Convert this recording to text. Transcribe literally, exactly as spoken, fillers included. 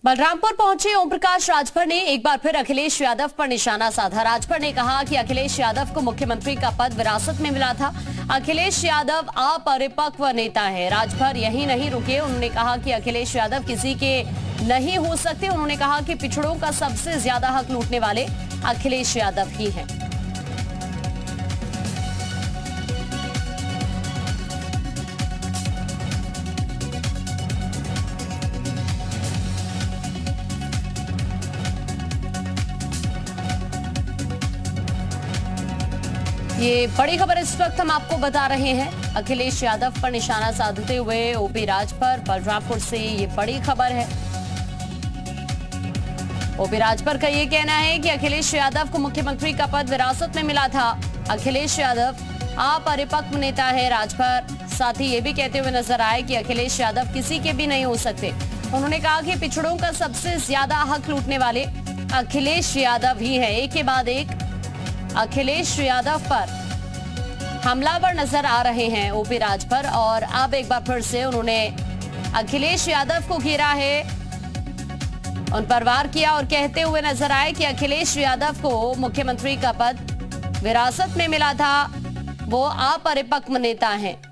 बलरामपुर पहुंचे ओम प्रकाश राजभर ने एक बार फिर अखिलेश यादव पर निशाना साधा। राजभर ने कहा कि अखिलेश यादव को मुख्यमंत्री का पद विरासत में मिला था। अखिलेश यादव अपरिपक्व नेता है। राजभर यही नहीं रुके, उन्होंने कहा कि अखिलेश यादव किसी के नहीं हो सकते। उन्होंने कहा कि पिछड़ों का सबसे ज्यादा हक लूटने वाले अखिलेश यादव ही हैं। ये बड़ी खबर इस वक्त हम आपको बता रहे हैं। अखिलेश यादव पर निशाना साधते हुए ओपी राजभर बलरामपुर से ये बड़ी खबर है। ओपी राजभर का ये कहना है कि अखिलेश यादव को मुख्यमंत्री का पद विरासत में मिला था। अखिलेश यादव अपरिपक्व नेता है। राजभर साथ ही ये भी कहते हुए नजर आए कि अखिलेश यादव किसी के भी नहीं हो सकते। उन्होंने कहा कि पिछड़ों का सबसे ज्यादा हक लूटने वाले अखिलेश यादव ही है। एक के बाद एक अखिलेश यादव पर हमलावर नजर आ रहे हैं ओपी राजभर, और अब एक बार फिर से उन्होंने अखिलेश यादव को घेरा है, उन पर वार किया और कहते हुए नजर आए कि अखिलेश यादव को मुख्यमंत्री का पद विरासत में मिला था, वो अपरिपक्व नेता हैं।